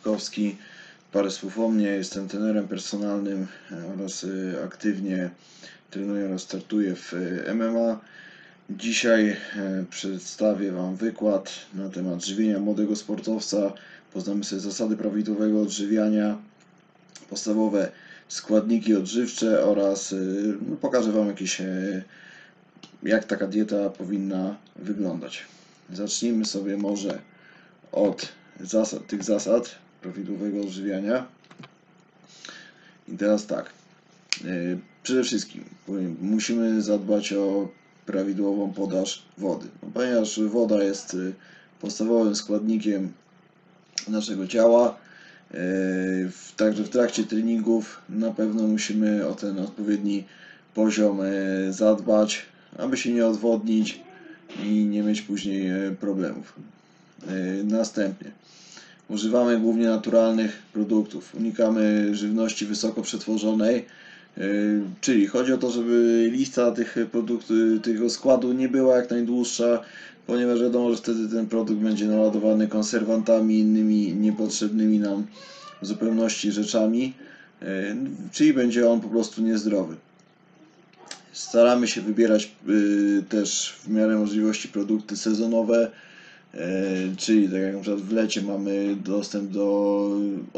Rutkowski. Parę słów o mnie. Jestem trenerem personalnym oraz aktywnie trenuję oraz startuję w MMA. Dzisiaj przedstawię Wam wykład na temat żywienia młodego sportowca. Poznamy sobie zasady prawidłowego odżywiania, podstawowe składniki odżywcze oraz pokażę Wam jak taka dieta powinna wyglądać. Zacznijmy sobie może od tych zasad prawidłowego odżywiania. I teraz tak, przede wszystkim musimy zadbać o prawidłową podaż wody, ponieważ woda jest podstawowym składnikiem naszego ciała. Także w trakcie treningów na pewno musimy o ten odpowiedni poziom zadbać, aby się nie odwodnić i nie mieć później problemów. Następnie używamy głównie naturalnych produktów, unikamy żywności wysoko przetworzonej, czyli chodzi o to, żeby lista tego składu nie była jak najdłuższa, ponieważ wiadomo, że wtedy ten produkt będzie naładowany konserwantami, innymi niepotrzebnymi nam w zupełności rzeczami, czyli będzie on po prostu niezdrowy. Staramy się wybierać też w miarę możliwości produkty sezonowe, czyli tak jak na przykład w lecie mamy dostęp do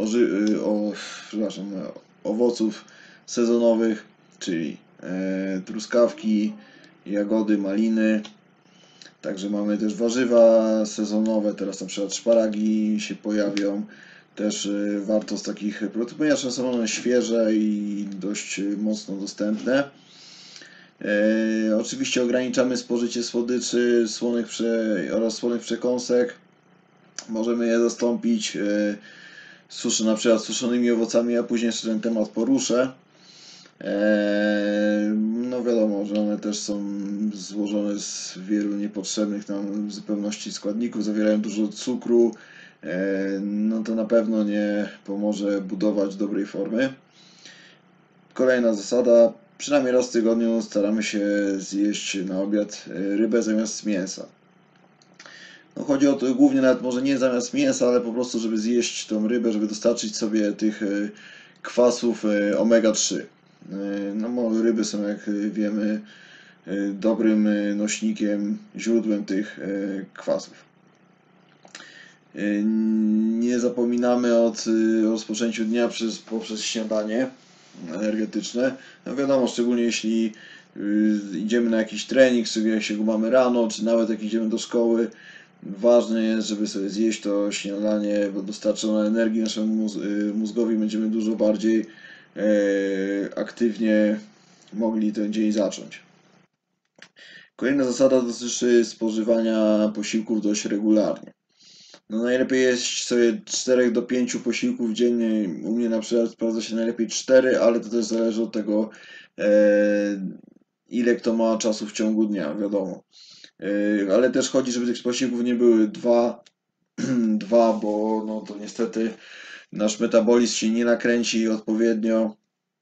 owoców sezonowych, czyli truskawki, jagody, maliny. Także mamy też warzywa sezonowe, teraz na przykład szparagi się pojawią. Też warto z takich produktów, ponieważ są one świeże i dość mocno dostępne. Oczywiście ograniczamy spożycie słodyczy oraz słonych przekąsek. Możemy je zastąpić na przykład suszonymi owocami, a później jeszcze ten temat poruszę. No wiadomo, że one też są złożone z wielu niepotrzebnych nam w zupełności składników, zawierają dużo cukru, no to na pewno nie pomoże budować dobrej formy. Kolejna zasada, przynajmniej raz w tygodniu staramy się zjeść na obiad rybę zamiast mięsa. No chodzi o to głównie nawet może nie zamiast mięsa, ale po prostu żeby zjeść tą rybę, żeby dostarczyć sobie tych kwasów omega-3. No ryby są, jak wiemy, dobrym nośnikiem, źródłem tych kwasów. Nie zapominamy o rozpoczęciu dnia poprzez śniadanie energetyczne. No wiadomo, szczególnie jeśli idziemy na jakiś trening, czy jak się go mamy rano, czy nawet jak idziemy do szkoły, ważne jest, żeby sobie zjeść to śniadanie, bo dostarcza ono energii naszemu mózgowi, będziemy dużo bardziej aktywnie mogli ten dzień zacząć. Kolejna zasada dotyczy spożywania posiłków dość regularnie. No najlepiej jeść sobie 4 do 5 posiłków dziennie. U mnie na przykład sprawdza się najlepiej 4, ale to też zależy od tego, ile kto ma czasu w ciągu dnia, wiadomo. Ale też chodzi, żeby tych posiłków nie były dwa, bo no to niestety nasz metabolizm się nie nakręci odpowiednio,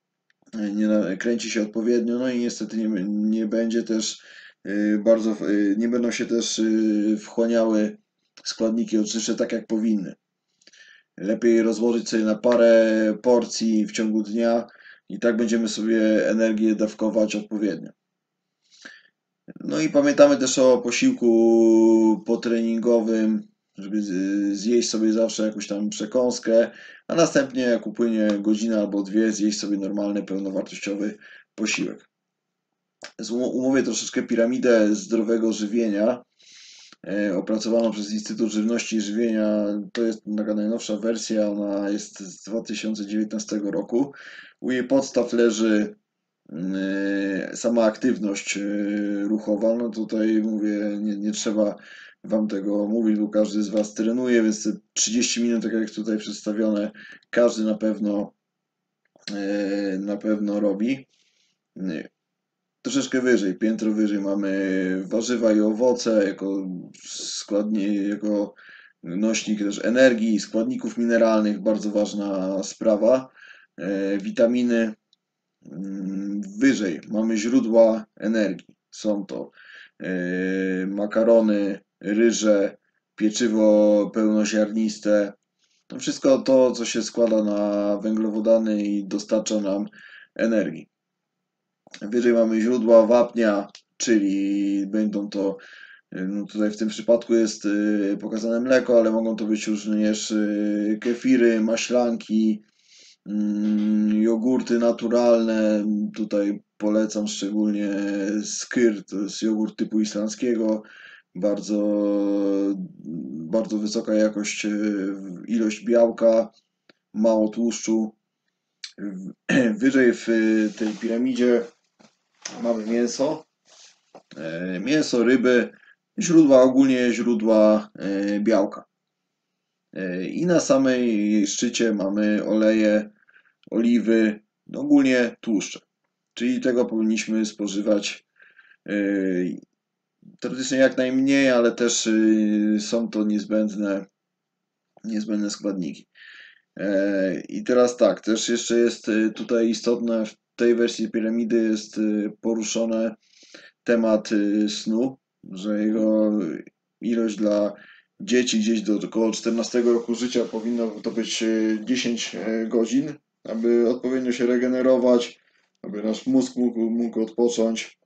no i niestety nie będzie też nie będą się też wchłaniały składniki odżywcze tak jak powinny. Lepiej rozłożyć sobie na parę porcji w ciągu dnia i tak będziemy sobie energię dawkować odpowiednio. No i pamiętamy też o posiłku potreningowym, żeby zjeść sobie zawsze jakąś tam przekąskę, a następnie jak upłynie godzina albo dwie, zjeść sobie normalny, pełnowartościowy posiłek. Omówię troszeczkę piramidę zdrowego żywienia, opracowaną przez Instytut Żywności i Żywienia. To jest taka najnowsza wersja, ona jest z 2019 roku. U jej podstaw leży sama aktywność ruchowa. No tutaj mówię, nie trzeba Wam tego mówić, bo każdy z Was trenuje, więc 30 minut, tak jak tutaj przedstawione, każdy na pewno robi. Troszeczkę wyżej, piętro wyżej mamy warzywa i owoce jako jako nośnik też energii, składników mineralnych, bardzo ważna sprawa. Witaminy. Wyżej mamy źródła energii. Są to makarony, ryże, pieczywo pełnoziarniste, To wszystko to, co się składa na węglowodany i dostarcza nam energii. Wyżej mamy źródła wapnia, czyli będą to, no tutaj w tym przypadku jest pokazane mleko, ale mogą to być również kefiry, maślanki, jogurty naturalne. Tutaj polecam szczególnie skyr, to jest jogurt typu islandzkiego. Bardzo wysoka jakość, ilość białka, mało tłuszczu. Wyżej w tej piramidzie mamy mięso, ryby, ogólnie źródła białka. I na samej szczycie mamy oleje, oliwy, ogólnie tłuszcze. Czyli tego powinniśmy spożywać teoretycznie jak najmniej, ale też są to niezbędne składniki. I teraz tak, też jeszcze jest tutaj istotne, w tej wersji piramidy jest poruszone temat snu, że jego ilość dla dzieci gdzieś do około 14 roku życia powinno to być 10 godzin, aby odpowiednio się regenerować, aby nasz mózg mógł odpocząć.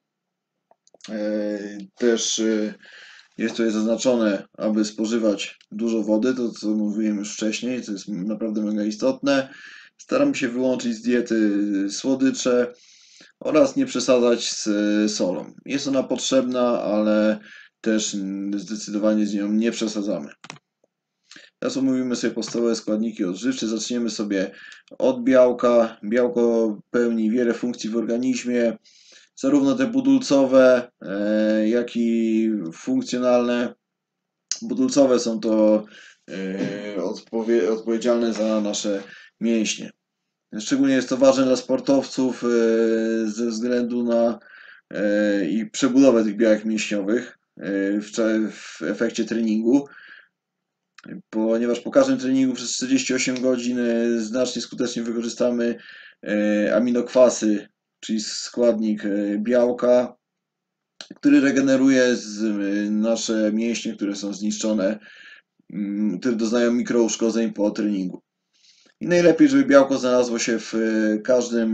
Też jest tutaj zaznaczone, aby spożywać dużo wody, to co mówiłem już wcześniej, co jest naprawdę mega istotne. Staram się wyłączyć z diety słodycze oraz nie przesadzać z solą. Jest ona potrzebna, ale też zdecydowanie z nią nie przesadzamy. Teraz omówimy sobie podstawowe składniki odżywcze. Zaczniemy sobie od białka. Białko pełni wiele funkcji w organizmie, zarówno te budulcowe, jak i funkcjonalne. Budulcowe są to odpowiedzialne za nasze mięśnie. Szczególnie jest to ważne dla sportowców ze względu na i przebudowę tych białek mięśniowych w efekcie treningu, ponieważ po każdym treningu przez 48 godzin znacznie skutecznie wykorzystamy aminokwasy, czyli składnik białka, który regeneruje nasze mięśnie, które są zniszczone, które doznają mikrouszkodzeń po treningu. I najlepiej, żeby białko znalazło się w każdym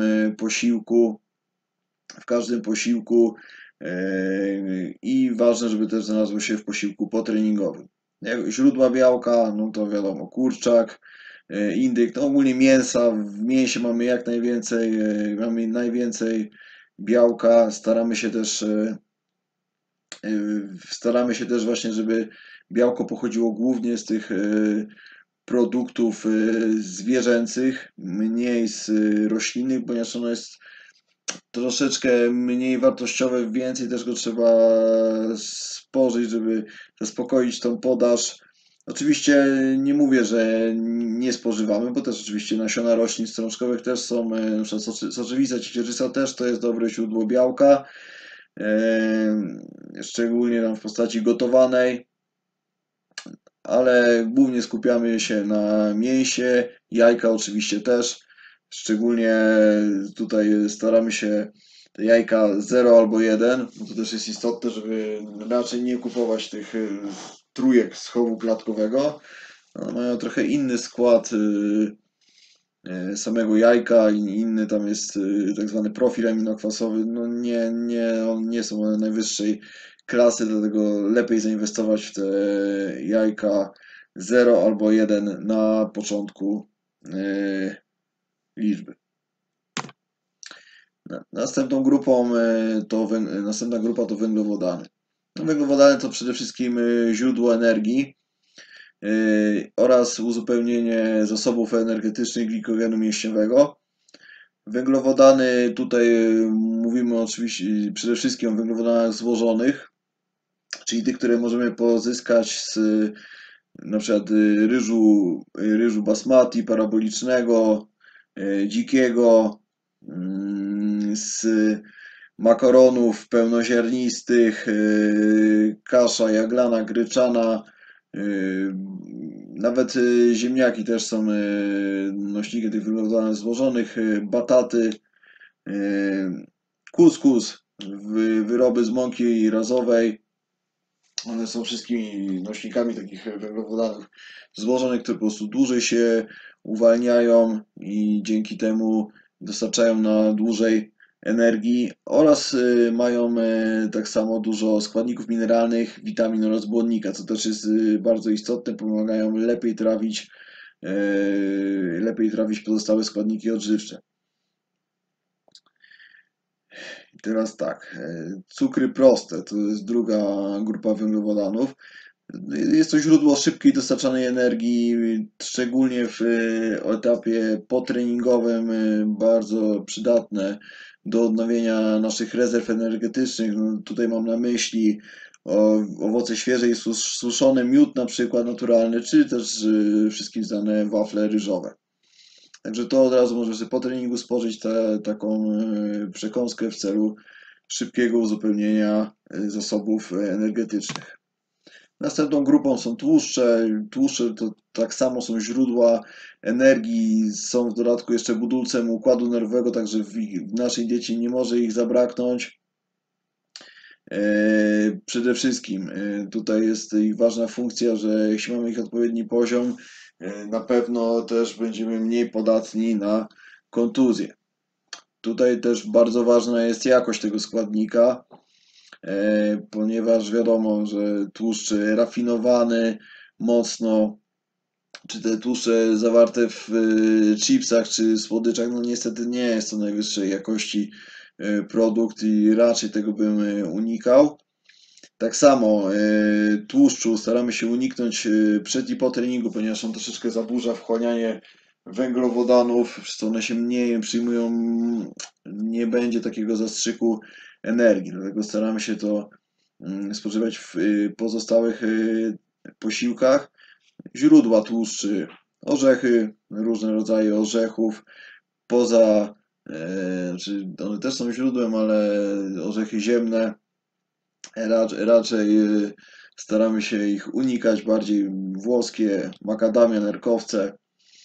posiłku i ważne, żeby też znalazło się w posiłku potreningowym. Źródła białka, no to wiadomo, kurczak, indyk, no ogólnie mięsa. W mięsie mamy jak najwięcej, mamy najwięcej białka. Staramy się też właśnie, żeby białko pochodziło głównie z tych produktów zwierzęcych, mniej z roślinnych, ponieważ ono jest troszeczkę mniej wartościowe, więcej też go trzeba spożyć, żeby zaspokoić tą podaż. Oczywiście nie mówię, że nie spożywamy, bo też oczywiście nasiona roślin strączkowych też są, na przykład soczewica ciecierzyca też to jest dobre źródło białka, szczególnie tam w postaci gotowanej, ale głównie skupiamy się na mięsie, jajka oczywiście też, szczególnie tutaj staramy się te jajka 0 albo 1, bo to też jest istotne, żeby raczej nie kupować tych trójek z chowu klatkowego. One mają trochę inny skład samego jajka i inny tam jest tak zwany profil aminokwasowy. No nie są one najwyższej klasy, dlatego lepiej zainwestować w te jajka 0 albo 1 na początku liczby. Następna grupa to węglowodany. No, węglowodany to przede wszystkim źródło energii oraz uzupełnienie zasobów energetycznych glikogenu mięśniowego. Węglowodany, tutaj mówimy oczywiście przede wszystkim o węglowodanach złożonych, czyli tych, które możemy pozyskać z na przykład ryżu basmati parabolicznego, dzikiego, z makaronów pełnoziarnistych, kasza jaglana, gryczana, nawet ziemniaki też są nośnikiem tych węglowodanów złożonych, bataty, kuskus, wyroby z mąki razowej, One są wszystkimi nośnikami takich węglowodanów złożonych, które po prostu dłużej się uwalniają i dzięki temu dostarczają na dłużej energii oraz mają tak samo dużo składników mineralnych, witamin oraz błonnika, co też jest bardzo istotne, pomagają lepiej trawić pozostałe składniki odżywcze. I teraz tak, cukry proste to jest druga grupa węglowodanów. Jest to źródło szybkiej dostarczanej energii, szczególnie w etapie potreningowym, bardzo przydatne do odnowienia naszych rezerw energetycznych. No, tutaj mam na myśli owoce świeże i suszone, miód na przykład naturalny, czy też wszystkim znane wafle ryżowe. Także to od razu możemy sobie po treningu spożyć taką przekąskę w celu szybkiego uzupełnienia zasobów energetycznych. Następną grupą są tłuszcze. Tłuszcze to tak samo są źródła energii, są w dodatku jeszcze budulcem układu nerwowego, także w naszej diecie nie może ich zabraknąć. Przede wszystkim tutaj jest ich ważna funkcja, że jeśli mamy ich odpowiedni poziom, na pewno też będziemy mniej podatni na kontuzję. Tutaj też bardzo ważna jest jakość tego składnika, ponieważ wiadomo, że tłuszcz rafinowany mocno, czy te tłuszcze zawarte w chipsach czy słodyczach, no niestety nie jest to najwyższej jakości produkt i raczej tego bym unikał. Tak samo tłuszczu staramy się uniknąć przed i po treningu, ponieważ on troszeczkę zaburza wchłanianie węglowodanów, przez co one się mniej przyjmują, nie będzie takiego zastrzyku energii, dlatego staramy się to spożywać w pozostałych posiłkach. Źródła tłuszczy, orzechy, różne rodzaje orzechów, znaczy one też są źródłem, ale orzechy ziemne, raczej staramy się ich unikać, bardziej włoskie, makadamia, nerkowce,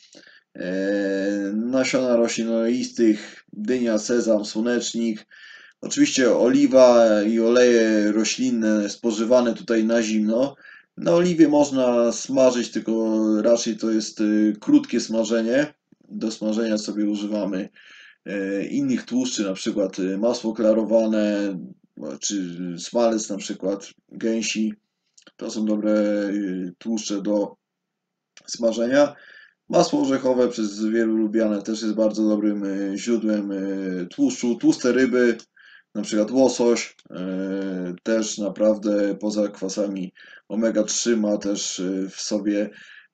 nasiona roślin oleistych, dynia, sezam, słonecznik. Oczywiście oliwa i oleje roślinne spożywane tutaj na zimno. Na oliwie można smażyć, tylko raczej to jest krótkie smażenie. Do smażenia sobie używamy innych tłuszczy, na przykład masło klarowane, czy smalec na przykład gęsi. To są dobre tłuszcze do smażenia. Masło orzechowe przez wielu lubiane też jest bardzo dobrym źródłem tłuszczu. Tłuste ryby, na przykład łosoś, też naprawdę poza kwasami omega-3 ma też w sobie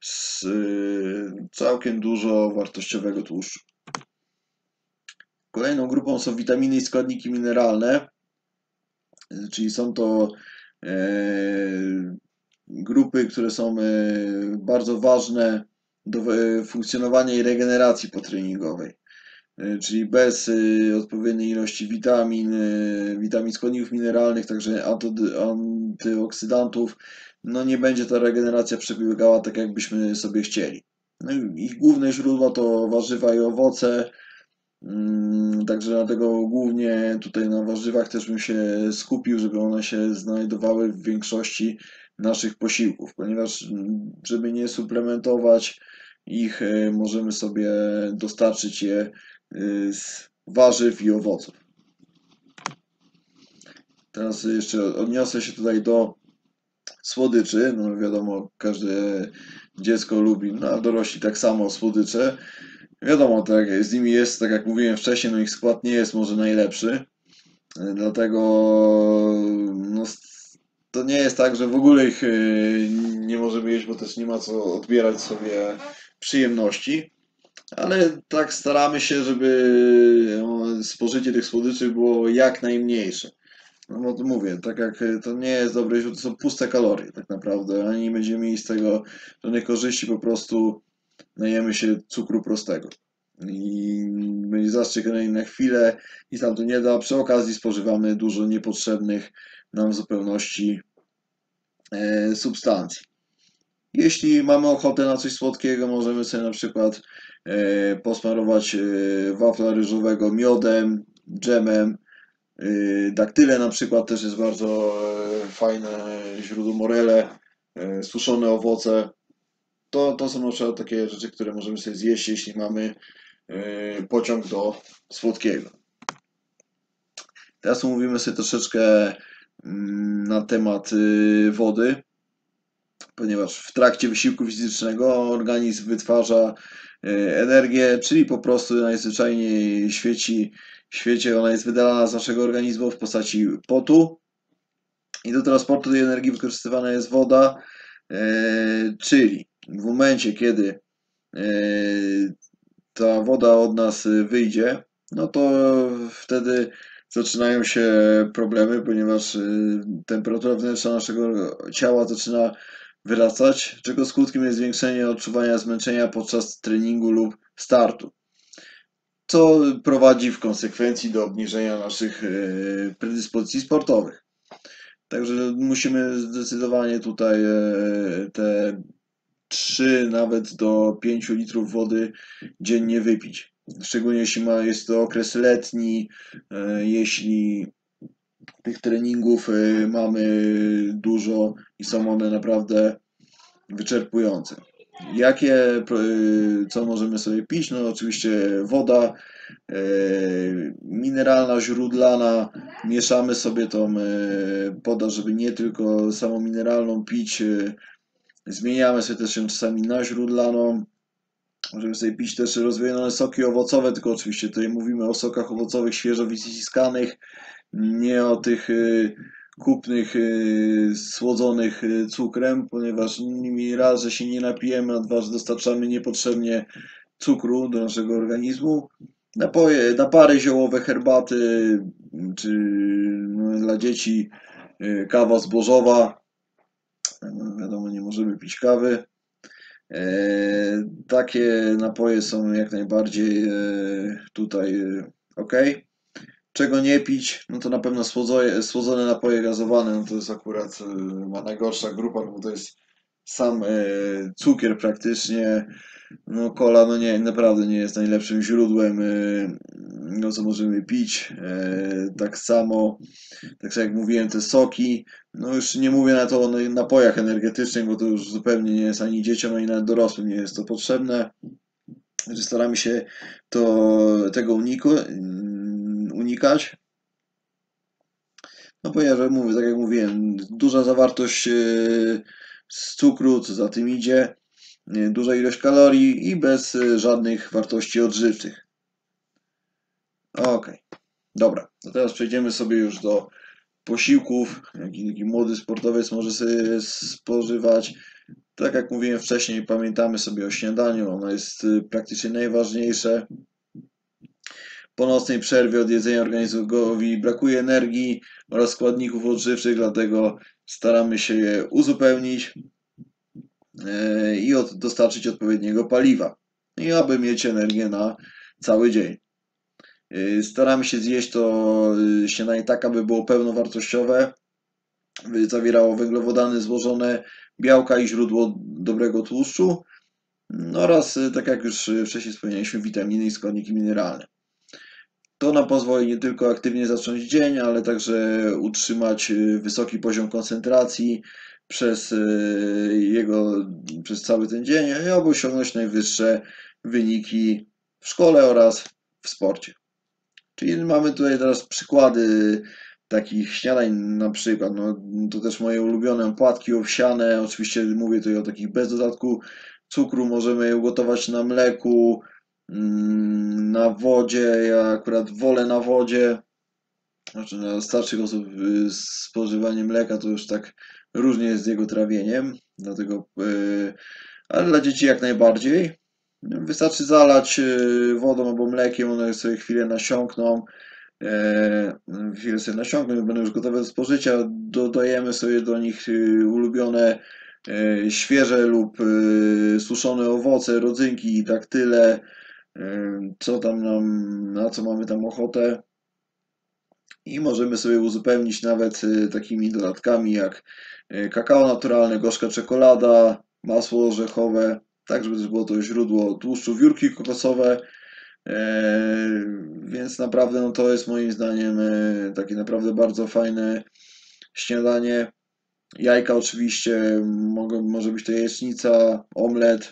całkiem dużo wartościowego tłuszczu. Kolejną grupą są witaminy i składniki mineralne, czyli są to grupy, które są bardzo ważne do funkcjonowania i regeneracji potreningowej. Czyli bez odpowiedniej ilości witamin, składników mineralnych, także antyoksydantów, no nie będzie ta regeneracja przebiegała tak, jakbyśmy sobie chcieli. No ich główne źródła to warzywa i owoce, także dlatego głównie tutaj na warzywach też bym się skupił, żeby one się znajdowały w większości naszych posiłków, ponieważ żeby nie suplementować ich, możemy sobie dostarczyć je z warzyw i owoców. Teraz jeszcze odniosę się tutaj do słodyczy. No wiadomo, każde dziecko lubi, no a dorośli tak samo słodycze. Wiadomo, tak, z nimi jest, tak jak mówiłem wcześniej, no ich skład nie jest może najlepszy. Dlatego no, to nie jest tak, że w ogóle ich nie możemy jeść, bo też nie ma co odbierać sobie przyjemności. Ale tak staramy się, żeby spożycie tych słodyczy było jak najmniejsze. No bo to mówię, tak jak to nie jest dobre, to są puste kalorie tak naprawdę, ani nie będziemy mieli z tego żadnej korzyści, po prostu najemy się cukru prostego. I będzie zastrzyk na chwilę i tam to nie da. Przy okazji spożywamy dużo niepotrzebnych nam w zupełności substancji. Jeśli mamy ochotę na coś słodkiego, możemy sobie na przykład posmarować wafla ryżowego miodem, dżemem, Daktyle na przykład też jest bardzo fajne źródło, morele, suszone owoce. To są na przykład takie rzeczy, które możemy sobie zjeść, jeśli mamy pociąg do słodkiego. Teraz omówimy sobie troszeczkę na temat wody, ponieważ w trakcie wysiłku fizycznego organizm wytwarza energię, czyli po prostu najzwyczajniej w świecie ona jest wydalana z naszego organizmu w postaci potu i do transportu tej energii wykorzystywana jest woda, czyli w momencie, kiedy ta woda od nas wyjdzie, no to wtedy zaczynają się problemy, ponieważ temperatura wnętrza naszego ciała zaczyna wyrastać, czego skutkiem jest zwiększenie odczuwania zmęczenia podczas treningu lub startu, co prowadzi w konsekwencji do obniżenia naszych predyspozycji sportowych. Także musimy zdecydowanie tutaj te 3 nawet do 5 litrów wody dziennie wypić. Szczególnie jeśli jest to okres letni, jeśli tych treningów mamy dużo i są one naprawdę wyczerpujące. Co możemy sobie pić? No oczywiście woda mineralna, źródlana. Mieszamy sobie tą podaż, żeby nie tylko samą mineralną pić. Zmieniamy sobie też ją czasami na źródlaną. Możemy sobie pić też rozwijane soki owocowe, tylko oczywiście tutaj mówimy o sokach owocowych świeżo wyciskanych, nie o tych kupnych, słodzonych cukrem, ponieważ nimi raz, że się nie napijemy, a dwa, że dostarczamy niepotrzebnie cukru do naszego organizmu. Napary ziołowe, herbaty, czy no, dla dzieci kawa zbożowa. Wiadomo, nie możemy pić kawy. Takie napoje są jak najbardziej tutaj ok. Czego nie pić? No to na pewno słodzone napoje gazowane, no to jest akurat najgorsza grupa, bo to jest sam cukier praktycznie. No cola, no nie, naprawdę nie jest najlepszym źródłem, no co możemy pić. Tak samo, tak jak mówiłem, te soki, no już nie mówię na to o napojach energetycznych, bo to już zupełnie nie jest ani dzieciom, ani nawet dorosłym nie jest to potrzebne. Że staramy się tego unikać. No ponieważ mówię, tak jak mówiłem, duża zawartość z cukru, co za tym idzie, duża ilość kalorii i bez żadnych wartości odżywczych. Ok, dobra, to teraz przejdziemy sobie już do posiłków, jaki młody sportowiec może sobie spożywać. Tak jak mówiłem wcześniej, pamiętamy sobie o śniadaniu, ono jest praktycznie najważniejsze. Po nocnej przerwie od jedzenia organizmowi brakuje energii oraz składników odżywczych, dlatego staramy się je uzupełnić i dostarczyć odpowiedniego paliwa, i aby mieć energię na cały dzień. Staramy się zjeść to śniadanie tak, aby było pełnowartościowe, zawierało węglowodany złożone, białka i źródło dobrego tłuszczu oraz, tak jak już wcześniej wspomnieliśmy, witaminy i składniki mineralne. To nam pozwoli nie tylko aktywnie zacząć dzień, ale także utrzymać wysoki poziom koncentracji przez cały ten dzień, i aby osiągnąć najwyższe wyniki w szkole oraz w sporcie. Czyli mamy tutaj teraz przykłady takich śniadań, na przykład, no, to też moje ulubione płatki owsiane, oczywiście mówię tutaj o takich bez dodatku cukru, możemy je ugotować na mleku, na wodzie. Ja akurat wolę na wodzie, znaczy dla starszych osób spożywanie mleka to już tak różnie jest z jego trawieniem, dlatego, ale dla dzieci jak najbardziej. Wystarczy zalać wodą albo mlekiem, one sobie chwilę nasiąkną, będą już gotowe do spożycia. Dodajemy sobie do nich ulubione świeże lub suszone owoce, rodzynki, daktyle, na co mamy tam ochotę, i możemy sobie uzupełnić nawet takimi dodatkami jak kakao naturalne, gorzka czekolada, masło orzechowe, tak żeby też było to źródło tłuszczu, wiórki kokosowe, Więc naprawdę no to jest moim zdaniem takie naprawdę bardzo fajne śniadanie. Jajka oczywiście, może być to jajecznica, omlet.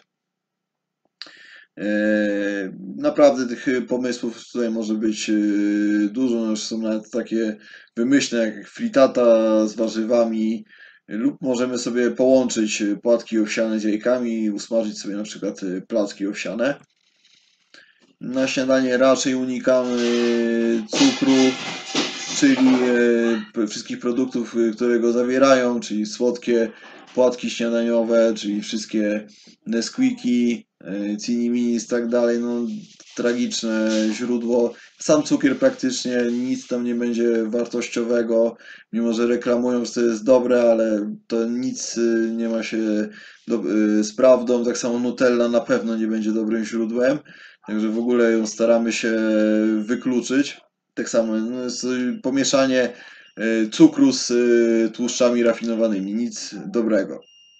Naprawdę tych pomysłów tutaj może być dużo, no już są nawet takie wymyślne jak fritata z warzywami, lub możemy sobie połączyć płatki owsiane z jajkami i usmażyć sobie na przykład placki owsiane. Na śniadanie raczej unikamy cukru, czyli wszystkich produktów, które go zawierają, czyli słodkie płatki śniadaniowe, czyli wszystkie Nesquiki, Ciniminis i tak dalej. No, tragiczne źródło. Sam cukier praktycznie nic tam nie będzie wartościowego, mimo że reklamują, że to jest dobre, ale to nic nie ma się z prawdą. Tak samo Nutella na pewno nie będzie dobrym źródłem, także w ogóle ją staramy się wykluczyć. Tak samo no, jest pomieszanie cukru z tłuszczami rafinowanymi, nic dobrego.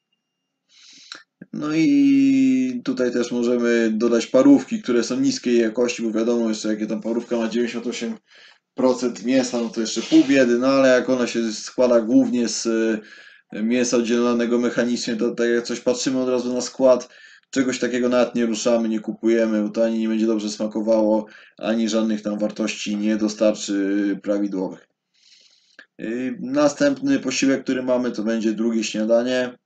No i tutaj też możemy dodać parówki, które są niskiej jakości, bo wiadomo jeszcze jakie tam parówka ma 98% mięsa, no to jeszcze pół biedy, no ale jak ona się składa głównie z mięsa oddzielonego mechanicznie, to tak jak coś patrzymy od razu na skład, czegoś takiego nawet nie ruszamy, nie kupujemy, bo to ani nie będzie dobrze smakowało, ani żadnych tam wartości nie dostarczy prawidłowych. Następny posiłek, który mamy, to będzie drugie śniadanie.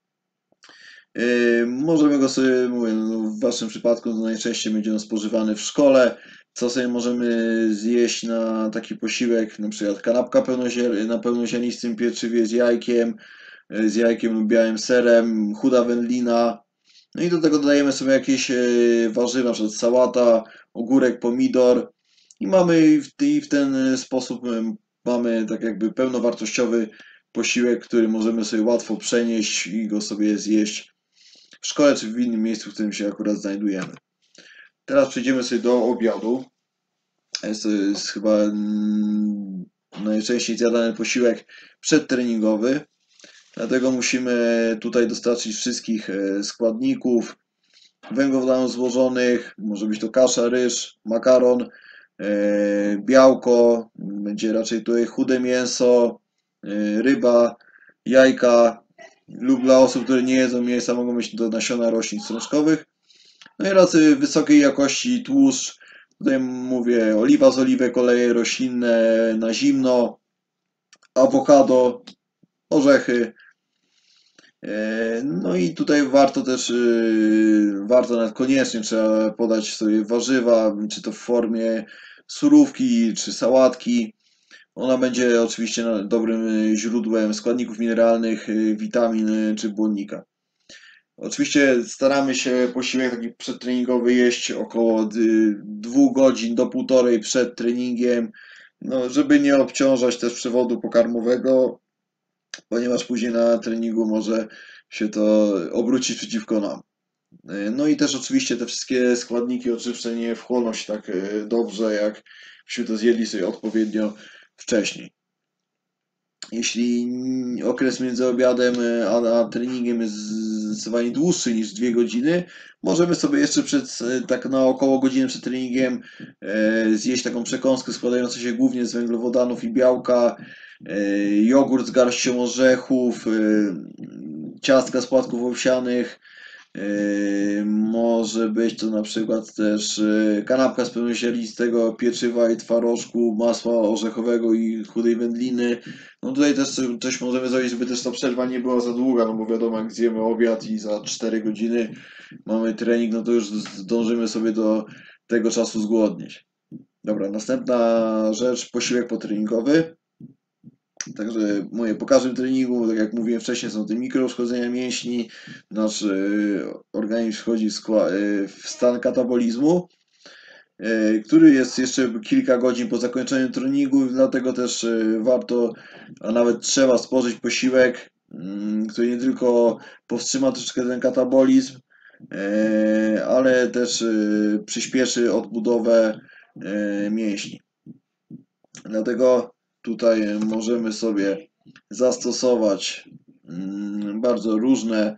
Możemy go sobie, mówię, no w waszym przypadku to najczęściej będzie on spożywany w szkole. Co sobie możemy zjeść na taki posiłek? Na przykład kanapka na pełnoziarnistym pieczywie z jajkiem lub białym serem, chuda wędlina. No i do tego dodajemy sobie jakieś warzywa, na przykład sałata, ogórek, pomidor. I mamy w ten sposób mamy tak jakby pełnowartościowy posiłek, który możemy sobie łatwo przenieść i go sobie zjeść w szkole czy w innym miejscu, w którym się akurat znajdujemy. Teraz przejdziemy sobie do obiadu. To jest chyba najczęściej zjadany posiłek przedtreningowy. Dlatego musimy tutaj dostarczyć wszystkich składników, węglowodanów złożonych, może być to kasza, ryż, makaron, białko, będzie raczej tutaj chude mięso, ryba, jajka, lub dla osób, które nie jedzą mięsa, mogą być to nasiona roślin strączkowych. No i raczej wysokiej jakości tłuszcz. Tutaj mówię oliwa z oliwek, oleje roślinne na zimno, awokado, orzechy. No i tutaj warto też, warto nawet koniecznie trzeba podać sobie warzywa, czy to w formie surówki, czy sałatki. Ona będzie oczywiście dobrym źródłem składników mineralnych, witamin czy błonnika. Oczywiście staramy się posiłek taki przedtreningowy jeść około 2 godzin do 1,5 przed treningiem, no, żeby nie obciążać też przewodu pokarmowego, ponieważ później na treningu może się to obrócić przeciwko nam. No i też oczywiście te wszystkie składniki odżywcze nie wchłoną się tak dobrze, jakbyśmy to zjedli sobie odpowiednio wcześniej. Jeśli okres między obiadem a treningiem jest zdecydowanie dłuższy niż 2 godziny, możemy sobie jeszcze tak na około godziny przed treningiem zjeść taką przekąskę składającą się głównie z węglowodanów i białka, jogurt z garścią orzechów, ciastka z płatków owsianych, może być to na przykład też kanapka z pełnoziarnistego pieczywa i twarożku, masła orzechowego i chudej wędliny. No tutaj też coś możemy zrobić, żeby też ta przerwa nie była za długa, no bo wiadomo, jak zjemy obiad i za 4 godziny mamy trening, no to już zdążymy sobie do tego czasu zgłodnieć. Dobra, następna rzecz, posiłek potreningowy. Także mówię, po każdym treningu, tak jak mówiłem wcześniej, są te mikrouszkodzenia mięśni, nasz organizm wchodzi w stan katabolizmu, który jest jeszcze kilka godzin po zakończeniu treningu, dlatego też warto, a nawet trzeba spożyć posiłek, który nie tylko powstrzyma troszeczkę ten katabolizm, ale też przyspieszy odbudowę mięśni. Dlatego tutaj możemy sobie zastosować bardzo różne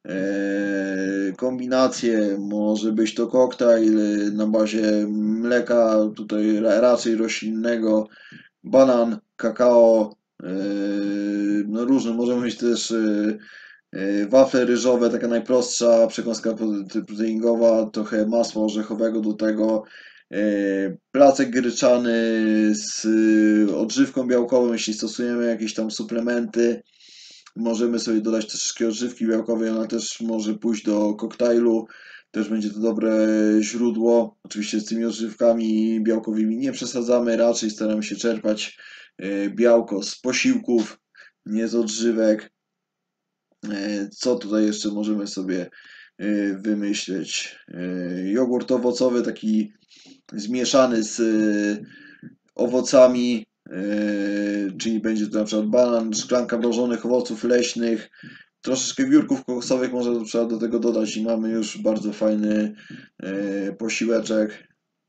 kombinacje. Może być to koktajl na bazie mleka, tutaj raczej roślinnego, banan, kakao, no różne. Możemy mieć też wafle ryżowe, taka najprostsza przekąska proteiningowa, trochę masła orzechowego do tego, placek gryczany z odżywką białkową, jeśli stosujemy jakieś tam suplementy. Możemy sobie dodać troszeczkę odżywki białkowej, ona też może pójść do koktajlu, też będzie to dobre źródło. Oczywiście z tymi odżywkami białkowymi nie przesadzamy, raczej staramy się czerpać białko z posiłków, nie z odżywek. Co tutaj jeszcze możemy sobie wymyśleć? Jogurt owocowy, taki zmieszany z owocami, czyli będzie to na przykład banan, szklanka mrożonych owoców leśnych, troszeczkę wiórków kokosowych można na przykład do tego dodać i mamy już bardzo fajny posiłeczek.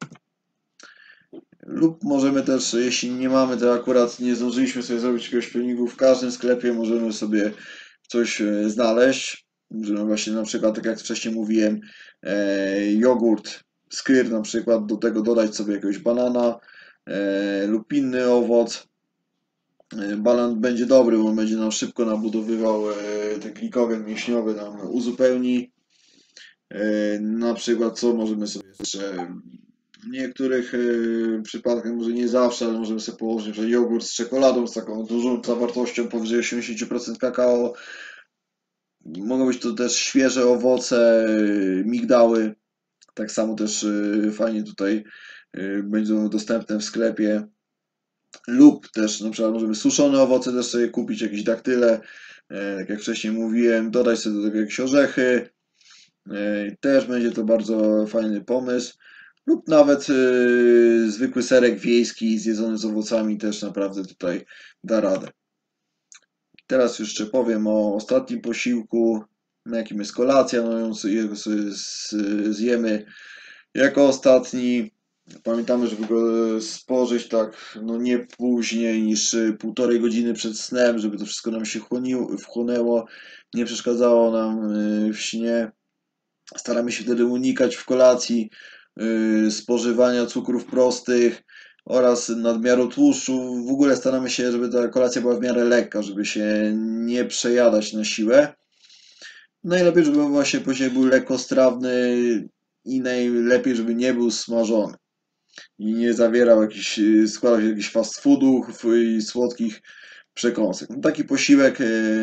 Lub możemy też, jeśli nie mamy, to akurat nie zdążyliśmy sobie zrobić jakiegoś treningu, w każdym sklepie możemy sobie coś znaleźć. Możemy właśnie na przykład, tak jak wcześniej mówiłem, jogurt, skyr na przykład, do tego dodać sobie jakiegoś banana lub inny owoc. Banan będzie dobry, bo on będzie nam szybko nabudowywał ten glikogen mięśniowy, nam uzupełni. Na przykład co możemy sobie jeszcze, w niektórych przypadkach, może nie zawsze, ale możemy sobie położyć, że jogurt z czekoladą, z taką dużą zawartością powyżej 80% kakao. Mogą być to też świeże owoce, migdały. Tak samo też fajnie tutaj będą dostępne w sklepie. Lub też na przykład możemy suszone owoce też sobie kupić, jakieś daktyle, tak jak wcześniej mówiłem, dodać sobie do tego jakieś orzechy. Też będzie to bardzo fajny pomysł. Lub nawet zwykły serek wiejski zjedzony z owocami też naprawdę tutaj da radę. Teraz jeszcze powiem o ostatnim posiłku, na jakim jest kolacja, no ją sobie zjemy jako ostatni. Pamiętamy, żeby go spożyć tak, no nie później niż 1,5 godziny przed snem, żeby to wszystko nam się wchłonęło, nie przeszkadzało nam w śnie. Staramy się wtedy unikać w kolacji spożywania cukrów prostych oraz nadmiaru tłuszczu. W ogóle staramy się, żeby ta kolacja była w miarę lekka, żeby się nie przejadać na siłę. Najlepiej, żeby właśnie posiłek był lekkostrawny i najlepiej, żeby nie był smażony i nie zawierał jakichś, składał się jakichś fast foodów i słodkich przekąsek. No, taki posiłek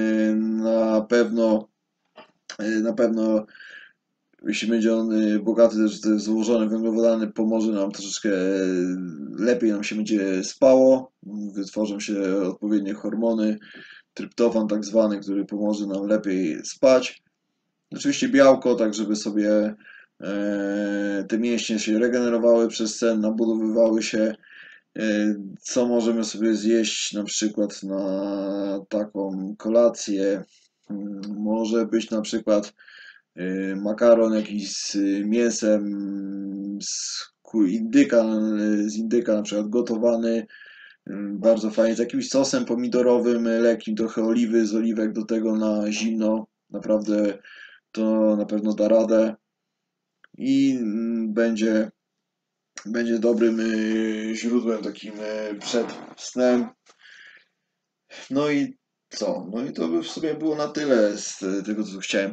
na pewno, jeśli będzie on bogaty też złożony węglowodany, pomoże nam troszeczkę lepiej nam się będzie spało, wytworzą się odpowiednie hormony, tryptofan tak zwany, który pomoże nam lepiej spać. Oczywiście białko, tak żeby sobie te mięśnie się regenerowały przez sen, nabudowywały się. Co możemy sobie zjeść na przykład na taką kolację? Może być na przykład makaron jakiś z mięsem z indyka, na przykład gotowany, bardzo fajnie, z jakimś sosem pomidorowym, lekkim, trochę oliwy, z oliwek do tego na zimno, naprawdę to na pewno da radę i będzie dobrym źródłem takim przed snem. No i co? No i to by w sumie było na tyle z tego, co chciałem